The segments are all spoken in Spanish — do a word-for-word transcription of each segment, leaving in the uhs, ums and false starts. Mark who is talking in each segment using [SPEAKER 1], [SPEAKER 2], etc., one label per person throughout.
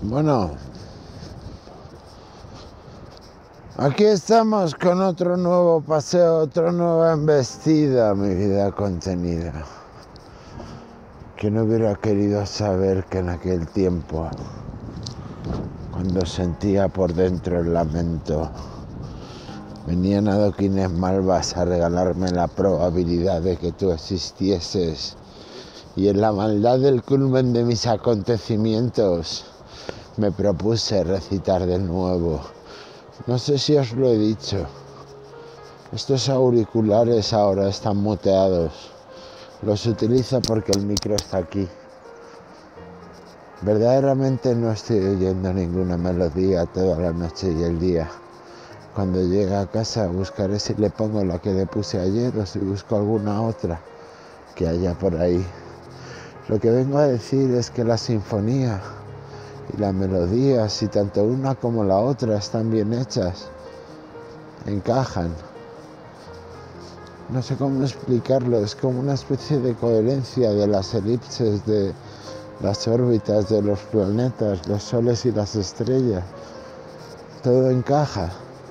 [SPEAKER 1] Bueno, aquí estamos con otro nuevo paseo, otra nueva embestida, mi vida contenida. ¿Quién hubiera querido saber que en aquel tiempo, cuando sentía por dentro el lamento, venían adoquines malvas a regalarme la probabilidad de que tú existieses, y en la maldad del culmen de mis acontecimientos me propuse recitar de nuevo? No sé si os lo he dicho, estos auriculares ahora están muteados, los utilizo porque el micro está aquí. Verdaderamente no estoy oyendo ninguna melodía toda la noche y el día. Cuando llegue a casa buscaré si le pongo la que le puse ayer o si busco alguna otra que haya por ahí. Lo que vengo a decir es que la sinfonía y la melodía, si tanto una como la otra están bien hechas, encajan. No sé cómo explicarlo, es como una especie de coherencia de las elipses, de las órbitas de los planetas, los soles y las estrellas. Todo encaja.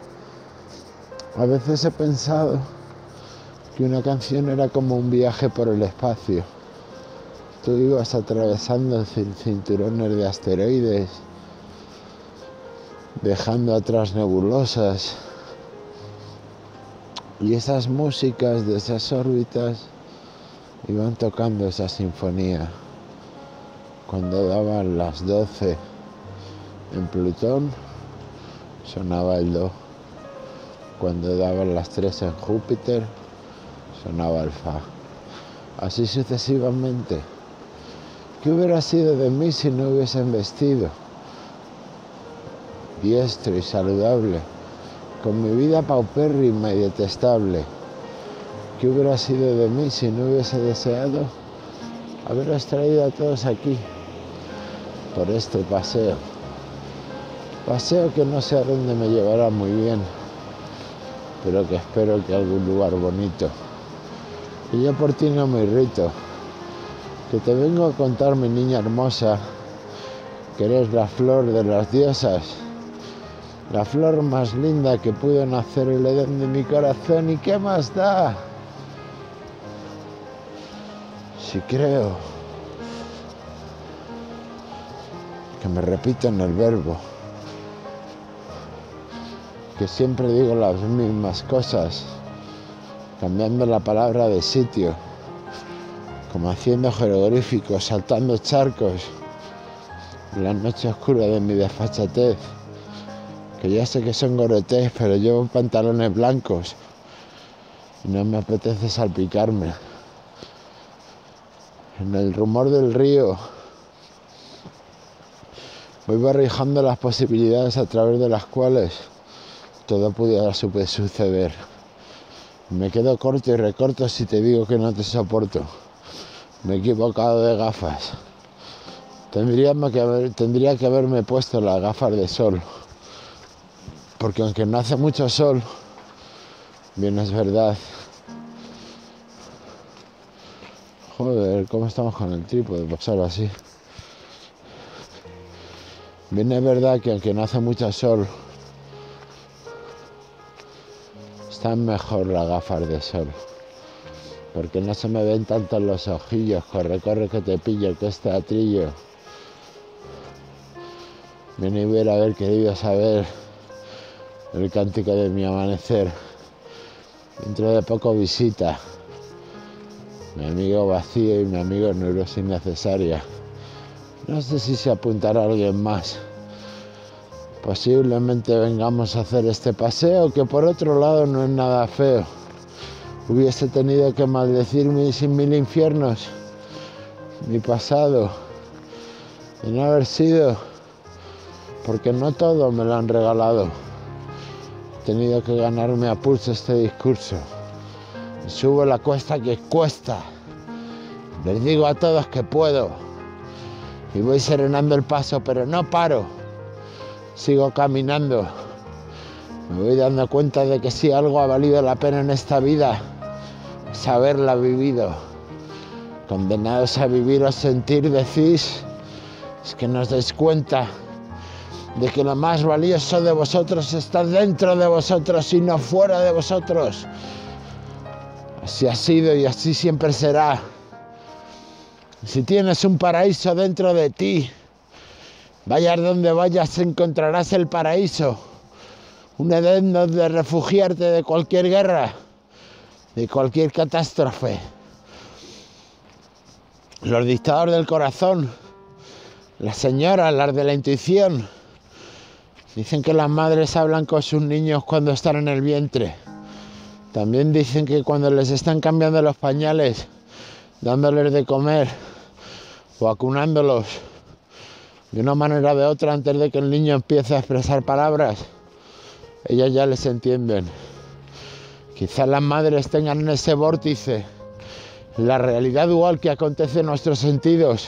[SPEAKER 1] A veces he pensado que una canción era como un viaje por el espacio. Tú ibas atravesando cinturones de asteroides, dejando atrás nebulosas, y esas músicas de esas órbitas iban tocando esa sinfonía. Cuando daban las doce en Plutón, sonaba el Do. Cuando daban las tres en Júpiter, sonaba el Fa. Así sucesivamente. ¿Qué hubiera sido de mí si no hubiesen vestido? Diestro y saludable, con mi vida paupérrima y detestable. ¿Qué hubiera sido de mí si no hubiese deseado haberos traído a todos aquí por este paseo? Paseo que no sé a dónde me llevará muy bien, pero que espero que a algún lugar bonito. Y yo por ti no me irrito, que te vengo a contar, mi niña hermosa, que eres la flor de las diosas, la flor más linda que pudo nacer el Edén de mi corazón. ¿Y qué más da? Si creo que me repito en el verbo, que siempre digo las mismas cosas, cambiando la palabra de sitio, como haciendo jeroglíficos, saltando charcos, en la noche oscura de mi desfachatez, que ya sé que son goretés, pero llevo pantalones blancos y no me apetece salpicarme. En el rumor del río voy barrijando las posibilidades a través de las cuales todo pudiera suceder. Me quedo corto y recorto si te digo que no te soporto. Me he equivocado de gafas. Tendría que, haber, tendría que haberme puesto las gafas de sol. Porque aunque no hace mucho sol, bien es verdad. Joder, ¿cómo estamos con el trípode? Pasar así. Bien es verdad que aunque no hace mucho sol, están mejor las gafas de sol. Porque no se me ven tanto los ojillos. Corre, corre que te pillo, que este atrillo. Bien hubiera haber querido saber el cántico de mi amanecer. Dentro de poco visita mi amigo Vacío y mi amigo Neurosis Innecesaria. No sé si se apuntará alguien más. Posiblemente vengamos a hacer este paseo, que por otro lado no es nada feo. Hubiese tenido que maldecir mis mil infiernos, mi pasado, de no haber sido, porque no todo me lo han regalado. He tenido que ganarme a pulso este discurso. Subo la cuesta que cuesta. Les digo a todos que puedo. Y voy serenando el paso, pero no paro. Sigo caminando. Me voy dando cuenta de que si algo ha valido la pena en esta vida, es haberla vivido. Condenados a vivir o sentir, decís, es que no os dais cuenta de que lo más valioso de vosotros está dentro de vosotros y no fuera de vosotros. Así ha sido y así siempre será. Si tienes un paraíso dentro de ti, vayas donde vayas encontrarás el paraíso. Un Edén donde refugiarte de cualquier guerra, de cualquier catástrofe. Los dictadores del corazón, las señoras, las de la intuición, dicen que las madres hablan con sus niños cuando están en el vientre. También dicen que cuando les están cambiando los pañales, dándoles de comer o acunándolos de una manera o de otra antes de que el niño empiece a expresar palabras, ellas ya les entienden. Quizás las madres tengan en ese vórtice la realidad dual que acontece en nuestros sentidos,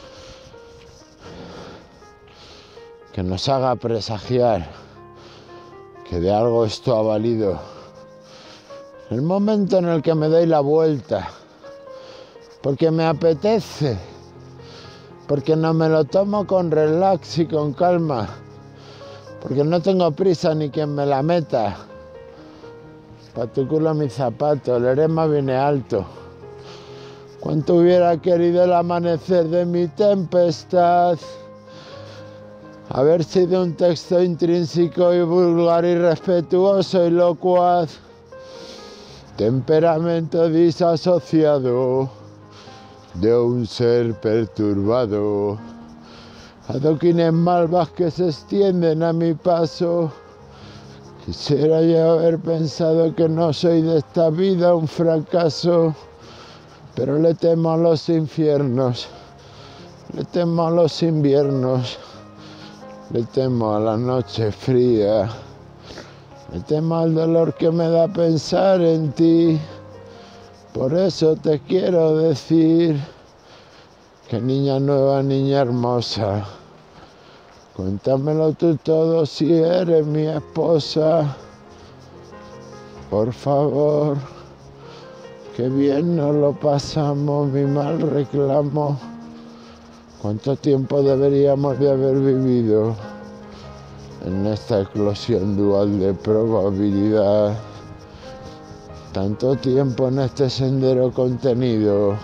[SPEAKER 1] que nos haga presagiar que de algo esto ha valido. El momento en el que me doy la vuelta, porque me apetece, porque no me lo tomo con relax y con calma, porque no tengo prisa ni quien me la meta. Pa' tu culo mi zapato, el erema viene alto. Cuánto hubiera querido el amanecer de mi tempestad, haber sido un texto intrínseco y vulgar, irrespetuoso y locuaz, temperamento disasociado de un ser perturbado, adoquines malvas que se extienden a mi paso. Quisiera yo haber pensado que no soy de esta vida un fracaso, pero le temo a los infiernos, le temo a los inviernos, le temo a la noche fría, le temo al dolor que me da pensar en ti. Por eso te quiero decir que niña nueva, niña hermosa, cuéntamelo tú todo si eres mi esposa. Por favor, qué bien nos lo pasamos, mi mal reclamo. ¿Cuánto tiempo deberíamos de haber vivido en esta eclosión dual de probabilidad? Tanto tiempo en este sendero contenido.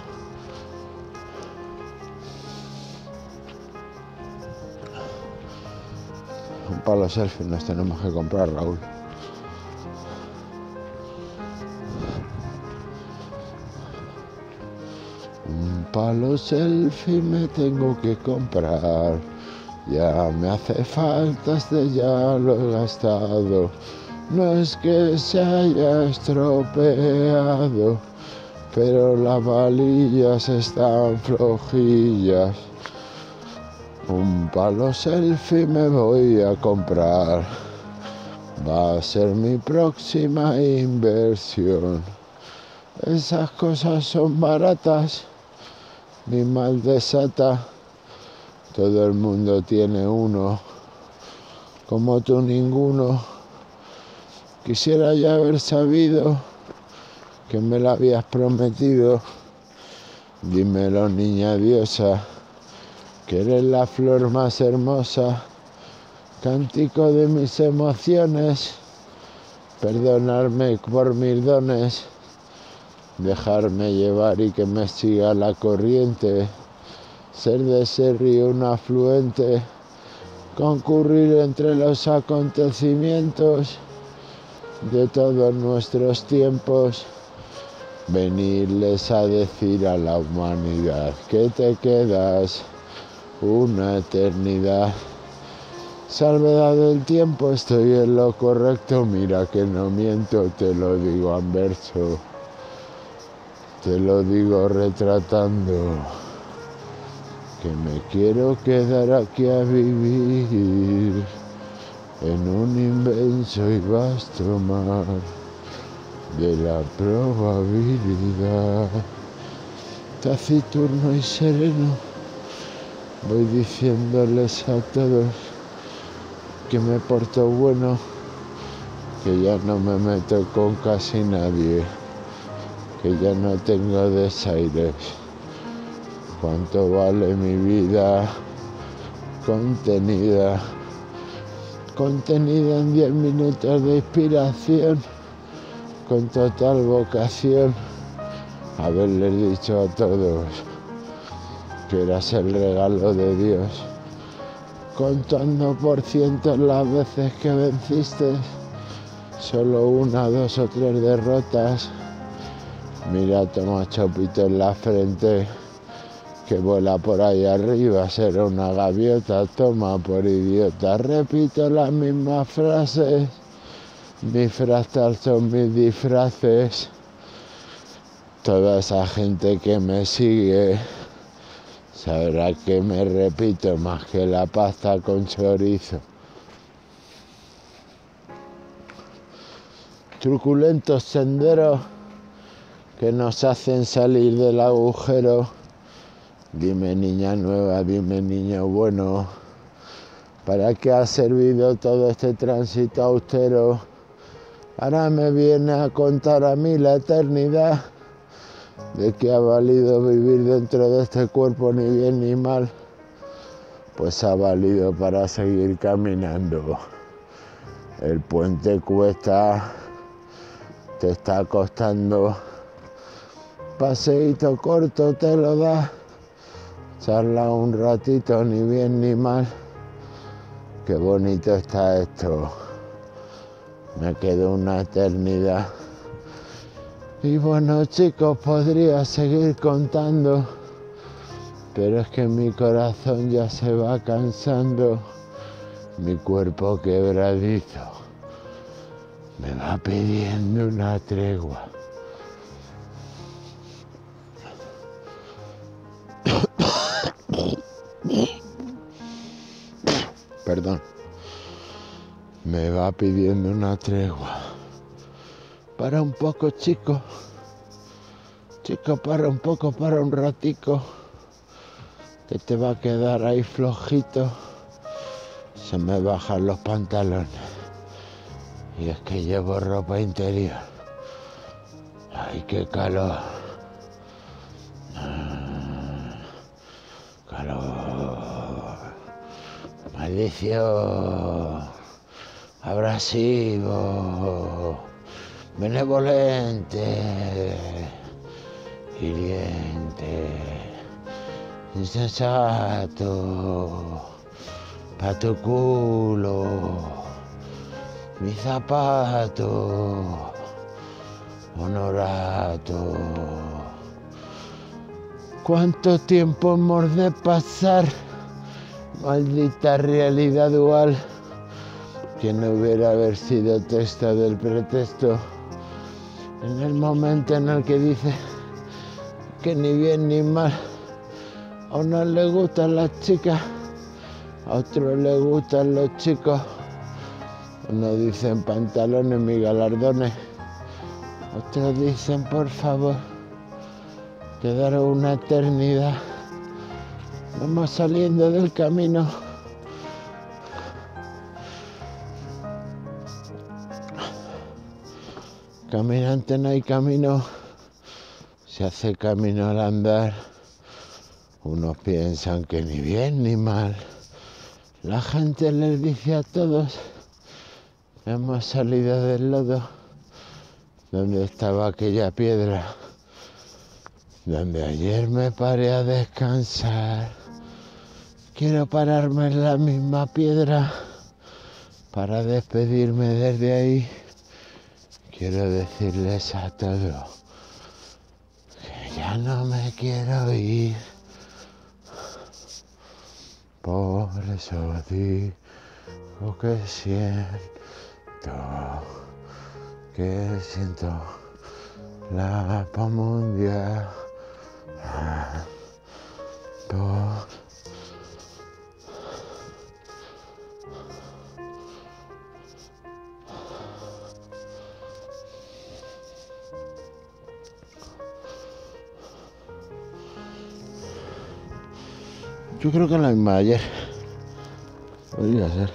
[SPEAKER 1] Un palo selfie nos tenemos que comprar, Raúl. Un palo selfie me tengo que comprar. Ya me hace falta, este ya lo he gastado. No es que se haya estropeado, pero las valillas están flojillas. Un palo selfie me voy a comprar. Va a ser mi próxima inversión. Esas cosas son baratas. Mi mal desata. Todo el mundo tiene uno. Como tú ninguno. Quisiera ya haber sabido que me lo habías prometido. Dímelo, niña diosa, que eres la flor más hermosa, cántico de mis emociones, perdonarme por mis dones, dejarme llevar y que me siga la corriente, ser de ese río un afluente, concurrir entre los acontecimientos de todos nuestros tiempos, venirles a decir a la humanidad que te quedas una eternidad. Salvedad del tiempo, estoy en lo correcto, mira que no miento, te lo digo en verso, te lo digo retratando, que me quiero quedar aquí a vivir en un inmenso y vasto mar de la probabilidad. Taciturno y sereno, voy diciéndoles a todos que me porto bueno, que ya no me meto con casi nadie, que ya no tengo desaires. Cuánto vale mi vida contenida contenida en diez minutos de inspiración, con total vocación, haberles dicho a todos que eras el regalo de Dios, contando por cientos las veces que venciste, solo una, dos o tres derrotas. Mira, toma chopito en la frente, que vuela por ahí arriba, será una gaviota, toma por idiota. Repito las mismas frases, mi fractal son mis disfraces. Toda esa gente que me sigue sabrá que me repito más que la pasta con chorizo. Truculentos senderos que nos hacen salir del agujero. Dime, niña nueva, dime, niño bueno, ¿para qué ha servido todo este tránsito austero? Ahora me viene a contar a mí la eternidad, de qué ha valido vivir dentro de este cuerpo, ni bien ni mal. Pues ha valido para seguir caminando. El puente cuesta, te está costando. Paseíto corto te lo da. Charla un ratito, ni bien ni mal. Qué bonito está esto. Me quedó una eternidad. Y bueno, chicos, podría seguir contando, pero es que mi corazón ya se va cansando. Mi cuerpo quebradizo me va pidiendo una tregua. Perdón. Me va pidiendo una tregua. Para un poco, chico. Chico, para un poco, para un ratico. Que te va a quedar ahí flojito. Se me bajan los pantalones. Y es que llevo ropa interior. Ay, qué calor. Ah, calor. Maldición. Abrasivo. Benevolente. Hiriente. Insensato. Pa' tu culo. Mi zapato. Honorato. ¿Cuánto tiempo hemos de pasar? Maldita realidad dual. Que no hubiera haber sido texto del pretexto. En el momento en el que dice que ni bien ni mal. A unos les gustan las chicas, a otros les gustan los chicos. Unos dicen pantalones, mis galardones. Otros dicen, por favor, quedaron una eternidad. Vamos saliendo del camino. Caminante no hay camino, se hace camino al andar. Unos piensan que ni bien ni mal. La gente les dice a todos, hemos salido del lodo. ¿Dónde estaba aquella piedra? Donde ayer me paré a descansar. Quiero pararme en la misma piedra para despedirme desde ahí. Quiero decirles a todos que ya no me quiero ir. Por eso digo que siento, que siento la paz mundial. Por Yo creo que la misma de ayer. Podría ser.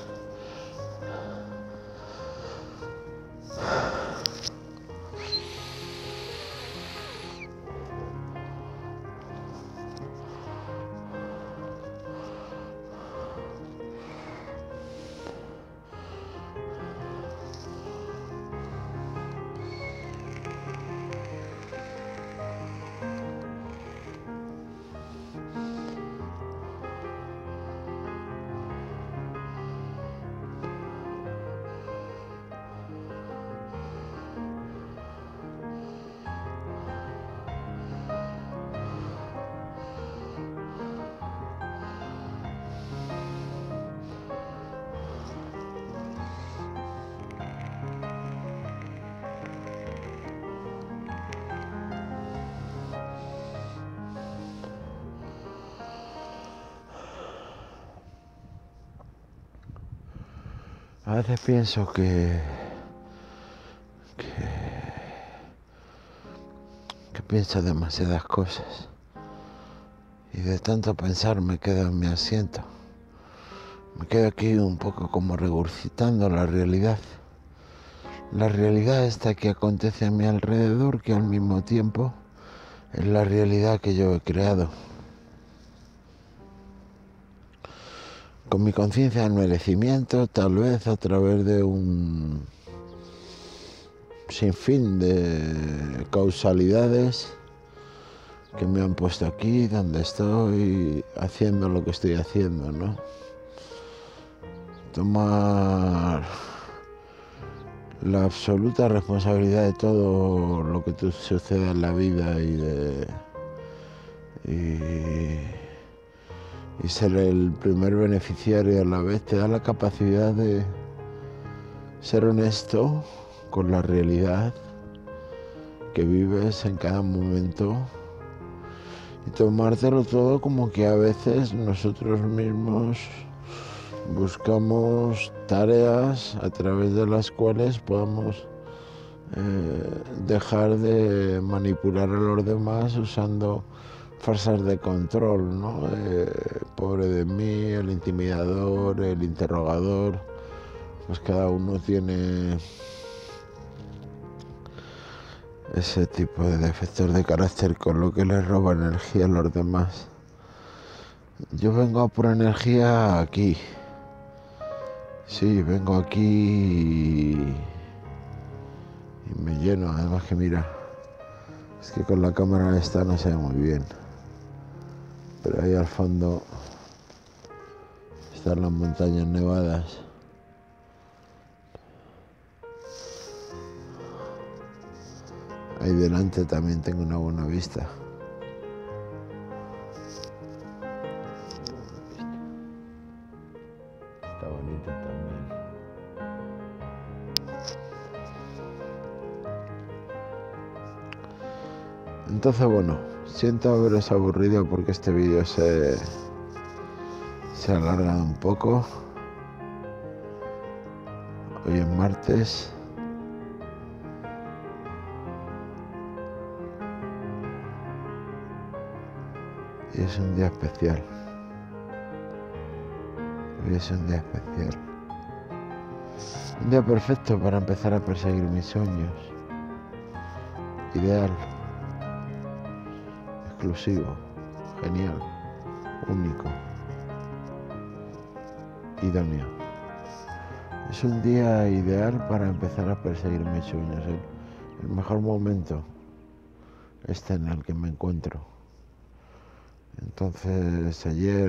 [SPEAKER 1] A veces pienso que, que, que pienso demasiadas cosas y de tanto pensar me quedo en mi asiento. Me quedo aquí un poco como regurgitando la realidad. La realidad esta que acontece a mi alrededor, que al mismo tiempo es la realidad que yo he creado. Con mi conciencia del merecimiento, tal vez a través de un sinfín de causalidades que me han puesto aquí, donde estoy haciendo lo que estoy haciendo, ¿no? Tomar la absoluta responsabilidad de todo lo que te suceda en la vida y de y, y ser el primer beneficiario a la vez te da la capacidad de ser honesto con la realidad que vives en cada momento y tomártelo todo como que a veces nosotros mismos buscamos tareas a través de las cuales podamos eh, dejar de manipular a los demás usando farsas de control, ¿no? Eh, pobre de mí, el intimidador, el interrogador, pues cada uno tiene ese tipo de defectos de carácter con lo que le roba energía a los demás. Yo vengo a por energía aquí. Sí, vengo aquí y, y me lleno. Además que mira, es que con la cámara esta no se ve muy bien. Pero ahí al fondo están las montañas nevadas. Ahí delante también tengo una buena vista. Está bonito también. Entonces, bueno, siento haberos aburrido porque este vídeo se, se ha alargado un poco. Hoy es martes. Y es un día especial. Hoy es un día especial. Un día perfecto para empezar a perseguir mis sueños. Ideal. Exclusivo. Genial. Único. Idóneo. Es un día ideal para empezar a perseguir mis sueños. El, el mejor momento este en el que me encuentro. Entonces ayer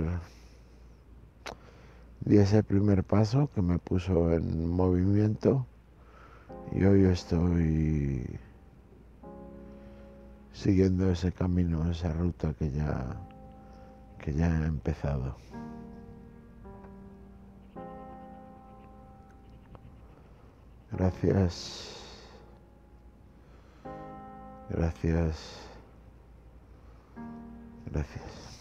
[SPEAKER 1] di ese primer paso que me puso en movimiento y hoy estoy siguiendo ese camino, esa ruta que ya, que ya he empezado. Gracias. Gracias. Gracias.